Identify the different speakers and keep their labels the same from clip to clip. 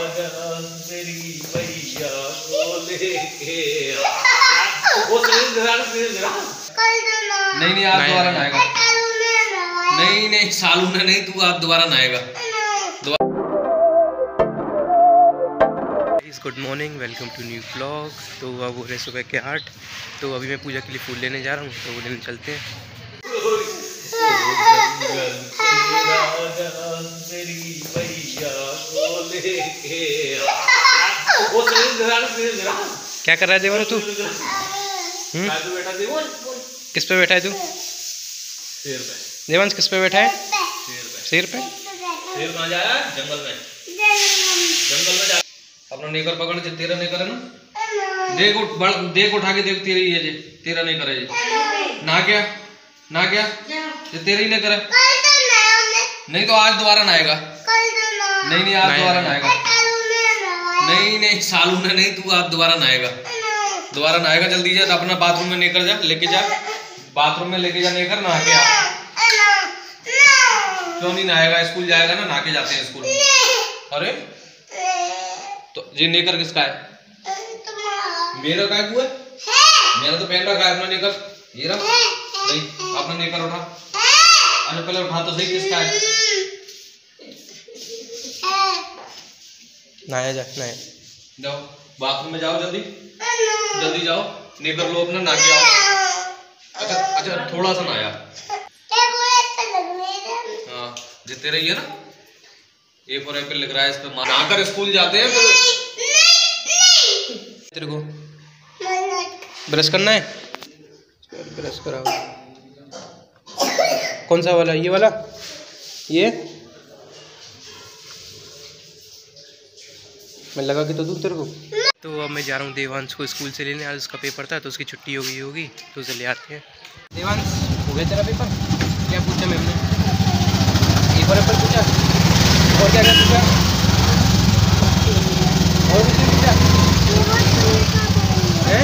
Speaker 1: मेरी मैया को लेके वो नहीं नहीं आज दोबारा नहाएगा। नहीं नहीं सालू ने नहीं, तू आज दोबारा नहाएगा। Good morning, welcome to new blog. तो अब हो रहे सुबह के 8। तो अभी मैं पूजा के लिए फूल लेने जा रहा हूँ, तो वो लेने चलते हैं। क्या कर रहा है देवर तू? किस पे बैठा है तू? देवांश किस पे बैठा है? शेर पे। शेर कहाँ जा रहा है? जंगल में। जंगल में जा। अपना नेकर पकड़ जे, तेरा नेकर है ना? देख उठा के देख, तेरी है जे, तेरा नेकर है जे। ना क्या ये तेरा ही नेकर है। नहीं तो आज दोबारा नहाएगा। नहीं नहीं आज दोबारा नहाएगा। नहीं नहीं सालू ने नहीं, तू आज दोबारा नहाएगा। दोबारा नहाएगा, जल्दी जा, अपना बाथरूम में लेकर जा, लेके जा बाथरूम में, लेके जा नेकर, नहा के आ। क्यों नहीं नहाएगा? स्कूल जाएगा ना, नहा के जाते हैं स्कूल। अरे तो ये नेकर किसका है? मेरा का है? मेरा तो पहन रखा है अपना नेकर। ये रहा नहीं, अपना नेकर उठा। अरे पहले उठा तो सही, किसका है? नहाया जा, नहाया जाओ, बाथरूम में जाओ, जल्दी जल्दी जाओ, नेकर लो अपना, नहा के आओ। अच्छा थोड़ा सा नहाया। हाँ ये तेरा ही है ना? ए फॉर एप्पल लिख रहा है इस पे। नहाकर स्कूल जाते हैं फिर। तेरे को ब्रश करना है? ब्रश कराओ। कौन सा वाला? ये वाला? ये मैं लगा के तो दूँ तेरे को। तो अब मैं जा रहा हूँ देवांश को स्कूल से लेने। आज उसका पेपर था तो उसकी छुट्टी हो गई होगी, तो उसे ले आते हैं। देवांश हो गया तेरा पेपर? क्या पूछा मैम ने? ए फॉर एप्पल पूछा, और क्या क्या पूछा? और कुछ नहीं पूछा है?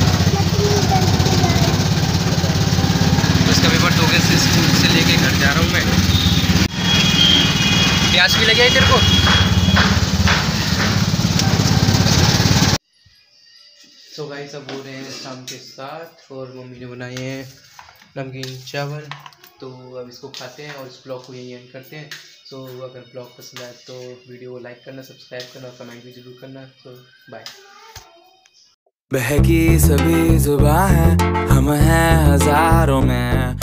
Speaker 1: उसका पेपर तो से स्कूल से लेके घर जा रहा हूँ मैं। प्यास भी लगे है तेरे को? तो गाइस अब हो रहे हैं शाम के 7 और मम्मी ने बनाए हैं नमकीन चावल। तो अब इसको खाते हैं और इस ब्लॉग को यहीं एंड करते हैं। तो अगर ब्लॉग पसंद आए तो वीडियो को लाइक करना, सब्सक्राइब करना और कमेंट भी जरूर करना। तो बाय।
Speaker 2: बहकी सभी जुबां है, हम हैं हजारों में,